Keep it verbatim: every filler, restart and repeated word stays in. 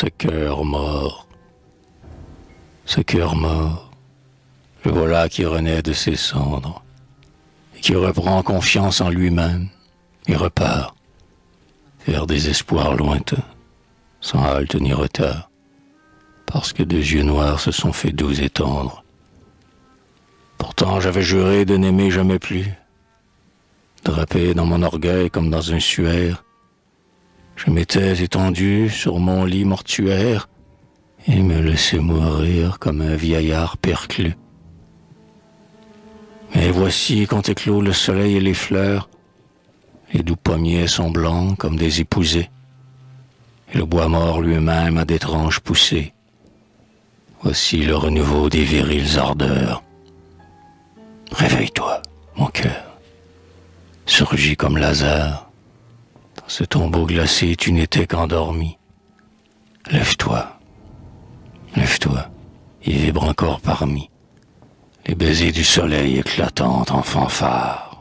ce cœur mort. Ce cœur mort, le voilà qui renaît de ses cendres, et qui reprend confiance en lui-même, et repart vers des espoirs lointains, sans halte ni retard, parce que deux yeux noirs se sont faits doux et tendres. Pourtant j'avais juré de n'aimer jamais plus. Drapé dans mon orgueil comme dans un suaire, je m'étais étendu sur mon lit mortuaire et me laissais mourir comme un vieillard perclus. Mais voici quand éclot le soleil et les fleurs, les doux pommiers sont blancs comme des épousés, et le bois mort lui-même a d'étranges poussées. Voici le renouveau des viriles ardeurs. Réveille-toi, mon cœur, surgis comme Lazare. Dans ce tombeau glacé, tu n'étais qu'endormi. Lève-toi, lève-toi, et vibre encore parmi les baisers du soleil éclatant en fanfare.